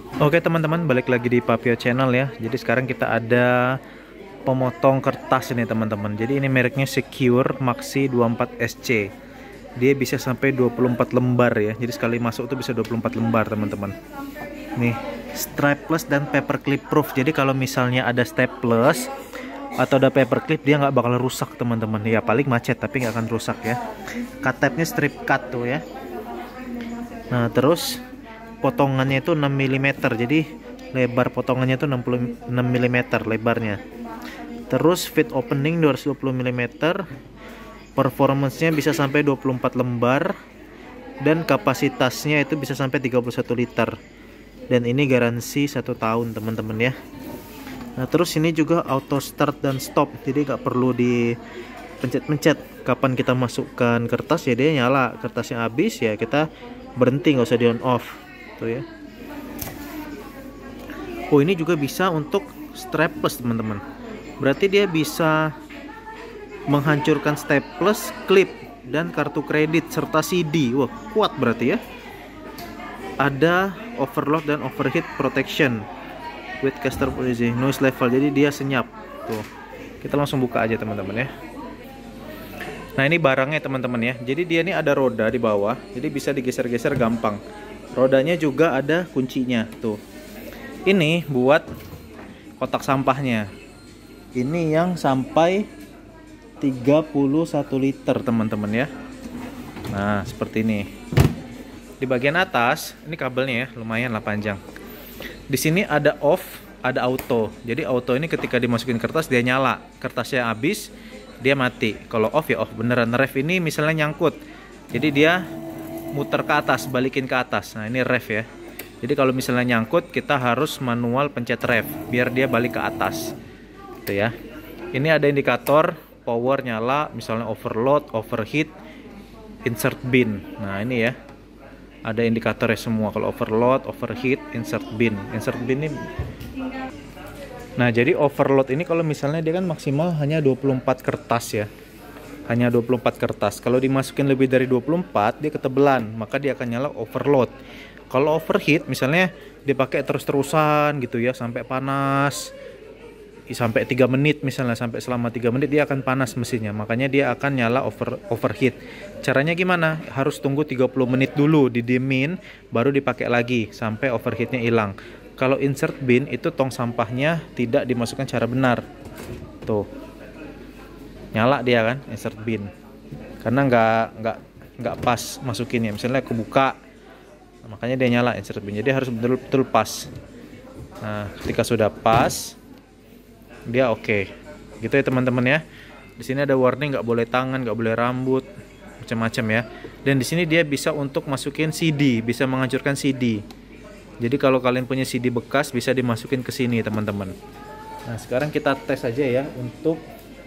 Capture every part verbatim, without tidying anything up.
Oke teman-teman, balik lagi di Papio Channel ya. Jadi sekarang kita ada pemotong kertas ini teman-teman. Jadi ini mereknya Secure Maxi dua puluh empat S C. Dia bisa sampai dua puluh empat lembar ya. Jadi sekali masuk tuh bisa dua puluh empat lembar teman-teman. Nih, strapless dan paperclip proof. Jadi kalau misalnya ada staples atau ada paperclip, dia nggak bakal rusak teman-teman. Ya paling macet tapi nggak akan rusak ya. Cut type-nya strip cut tuh ya. Nah terus potongannya itu enam milimeter, jadi lebar potongannya itu enam puluh enam milimeter lebarnya. Terus fit opening dua ratus dua puluh milimeter, performance-nya bisa sampai dua puluh empat lembar, dan kapasitasnya itu bisa sampai tiga puluh satu liter. Dan ini garansi satu tahun teman-teman ya. Nah terus ini juga auto start dan stop, jadi nggak perlu dipencet-pencet. Kapan kita masukkan kertas ya dia nyala, kertasnya habis ya kita berhenti, nggak usah di on off tuh ya. Oh ini juga bisa untuk strapless teman-teman, berarti dia bisa menghancurkan staples, klip, dan kartu kredit serta C D. Wah kuat berarti ya. Ada overload dan overheat protection with caster noise level, jadi dia senyap tuh. Kita langsung buka aja teman-teman ya. Nah ini barangnya teman-teman ya. Jadi dia ini ada roda di bawah, jadi bisa digeser-geser gampang. Rodanya juga ada kuncinya tuh. Ini buat kotak sampahnya. Ini yang sampai tiga puluh satu liter teman-teman ya. Nah seperti ini. Di bagian atas ini kabelnya ya, lumayan lah panjang. Di sini ada off, ada auto. Jadi auto ini ketika dimasukin kertas dia nyala, kertasnya habis dia mati. Kalau off ya off beneran. Ref ini misalnya nyangkut, jadi dia muter ke atas, balikin ke atas. Nah ini ref ya. Jadi kalau misalnya nyangkut kita harus manual pencet ref biar dia balik ke atas tuh ya. Ini ada indikator power nyala, misalnya overload, overheat, insert bin. Nah ini ya, ada indikatornya semua. Kalau overload, overheat, insert bin. Insert bin ini, nah jadi overload ini kalau misalnya dia kan maksimal hanya dua puluh empat kertas ya, hanya dua puluh empat kertas. Kalau dimasukin lebih dari dua puluh empat dia ketebelan, maka dia akan nyala overload. Kalau overheat misalnya dipakai terus-terusan gitu ya sampai panas, sampai tiga menit misalnya, sampai selama tiga menit dia akan panas mesinnya, makanya dia akan nyala over overheat. Caranya gimana? Harus tunggu tiga puluh menit dulu didiemin baru dipakai lagi sampai overheatnya hilang. Kalau insert bin itu tong sampahnya tidak dimasukkan secara benar tuh, nyala dia kan insert bin karena nggak nggak nggak pas masukinnya, misalnya kebuka, makanya dia nyala insert bin. Jadi harus betul-betul pas. Nah ketika sudah pas dia oke okay. Gitu ya teman-teman ya. Di sini ada warning nggak boleh tangan, nggak boleh rambut, macam-macam ya. Dan di sini dia bisa untuk masukin C D, bisa menghancurkan C D. Jadi kalau kalian punya C D bekas bisa dimasukin ke sini teman-teman. Nah sekarang kita tes aja ya untuk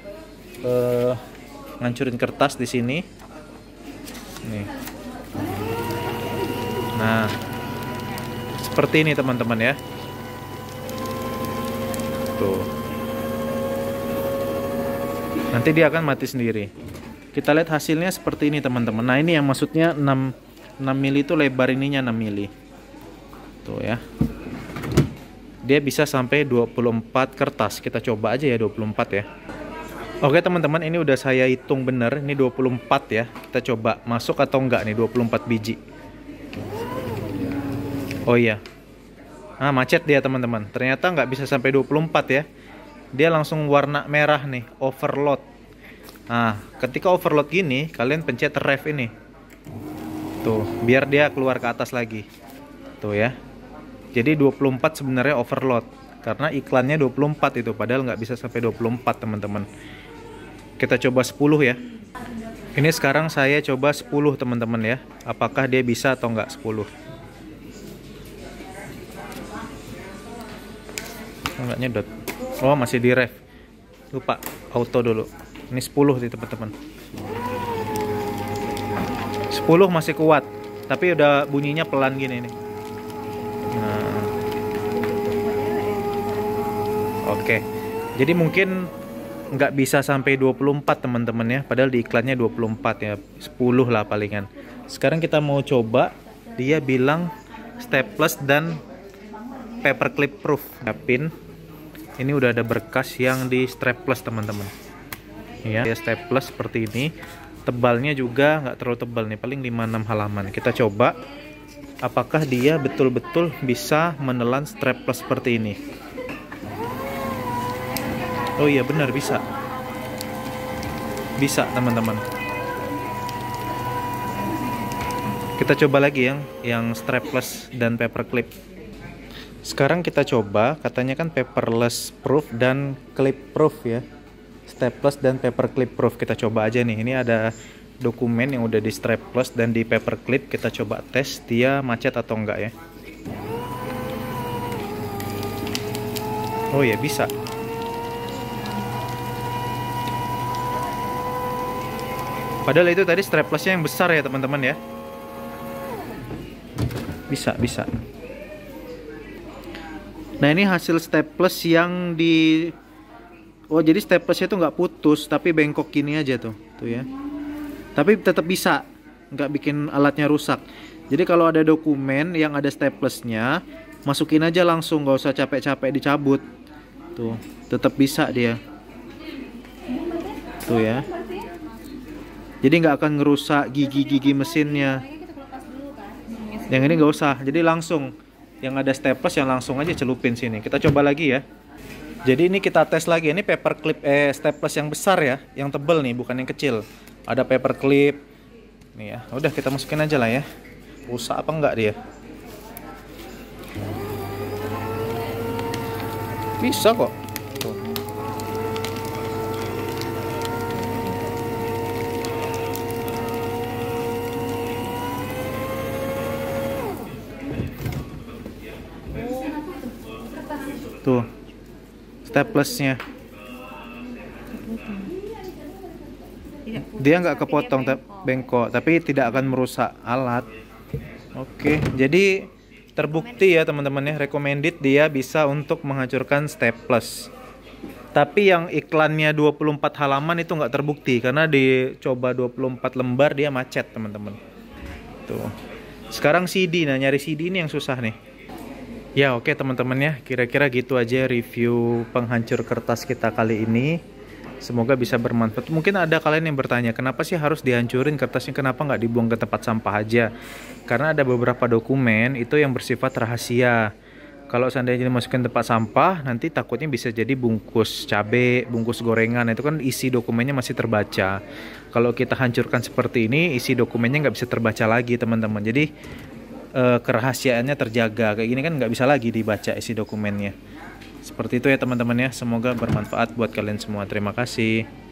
uh, ngancurin kertas di sini. Nih. Nah seperti ini teman-teman ya. Tuh. Nanti dia akan mati sendiri. Kita lihat hasilnya seperti ini teman-teman. Nah ini yang maksudnya enam mili itu lebar ininya enam mili. Tuh ya. Dia bisa sampai dua puluh empat kertas. Kita coba aja ya dua puluh empat ya. Oke teman-teman, ini udah saya hitung bener. Ini dua puluh empat ya. Kita coba masuk atau enggak nih dua puluh empat biji. Oh iya. Nah macet dia teman-teman. Ternyata nggak bisa sampai dua puluh empat ya. Dia langsung warna merah nih, overload. Nah ketika overload gini kalian pencet ref ini tuh biar dia keluar ke atas lagi tuh ya. Jadi dua puluh empat sebenarnya overload karena iklannya dua puluh empat itu, padahal nggak bisa sampai dua puluh empat teman-teman. Kita coba sepuluh ya. Ini sekarang saya coba sepuluh teman-teman ya, apakah dia bisa atau nggak sepuluh. Oh, nggak nyedot. Oh masih di ref, lupa auto dulu. Ini sepuluh sih teman-teman. sepuluh masih kuat, tapi udah bunyinya pelan gini nih. Nah. Oke. Jadi mungkin nggak bisa sampai dua puluh empat teman-teman ya, padahal di iklannya dua puluh empat ya, sepuluh lah palingan. Sekarang kita mau coba, dia bilang staples dan paperclip proof. Pin ini udah ada berkas yang di strapless teman-teman. Ya, strapless seperti ini. Tebalnya juga nggak terlalu tebal nih, paling lima enam halaman. Kita coba apakah dia betul-betul bisa menelan strapless seperti ini. Oh iya benar, bisa. Bisa teman-teman. Kita coba lagi yang yang strapless dan paperclip. Sekarang kita coba, katanya kan paperless proof dan clip proof ya. Strapless dan paperclip proof. Kita coba aja nih. Ini ada dokumen yang udah di strapless dan di paperclip. Kita coba tes dia macet atau enggak ya. Oh ya, bisa. Padahal itu tadi straplessnya yang besar ya teman-teman ya. Bisa, bisa. Nah ini hasil staples yang di, oh jadi staplesnya itu nggak putus tapi bengkok gini aja tuh, tuh ya. Tapi tetap bisa, nggak bikin alatnya rusak. Jadi kalau ada dokumen yang ada staplesnya, masukin aja langsung, nggak usah capek-capek dicabut. Tuh, tetap bisa dia. Tuh ya. Jadi nggak akan ngerusak gigi-gigi mesinnya. Yang ini nggak usah, jadi langsung. Yang ada staples yang langsung aja celupin sini. Kita coba lagi ya. Jadi ini kita tes lagi. Ini paperclip eh staples yang besar ya, yang tebel nih, bukan yang kecil. Ada paperclip. Nih ya. Udah kita masukin aja lah ya. Rusak apa enggak dia? Bisa kok. Tuh. Tuh, staplesnya. Dia nggak kepotong, bengkok, tapi tidak akan merusak alat. Oke, jadi terbukti ya teman-teman ya, recommended dia bisa untuk menghancurkan staples. Tapi yang iklannya dua puluh empat halaman itu nggak terbukti karena dicoba dua puluh empat lembar dia macet teman-teman. Tuh. Sekarang C D, nah nyari C D ini yang susah nih. Ya oke teman-teman ya, kira-kira gitu aja review penghancur kertas kita kali ini. Semoga bisa bermanfaat. Mungkin ada kalian yang bertanya, kenapa sih harus dihancurin kertasnya, kenapa nggak dibuang ke tempat sampah aja? Karena ada beberapa dokumen itu yang bersifat rahasia. Kalau seandainya dimasukin tempat sampah, nanti takutnya bisa jadi bungkus cabai, bungkus gorengan, itu kan isi dokumennya masih terbaca. Kalau kita hancurkan seperti ini, isi dokumennya nggak bisa terbaca lagi teman-teman. Jadi Uh, kerahasiaannya terjaga. Kayak gini kan nggak bisa lagi dibaca isi dokumennya. Seperti itu ya teman-teman ya. Semoga bermanfaat buat kalian semua. Terima kasih.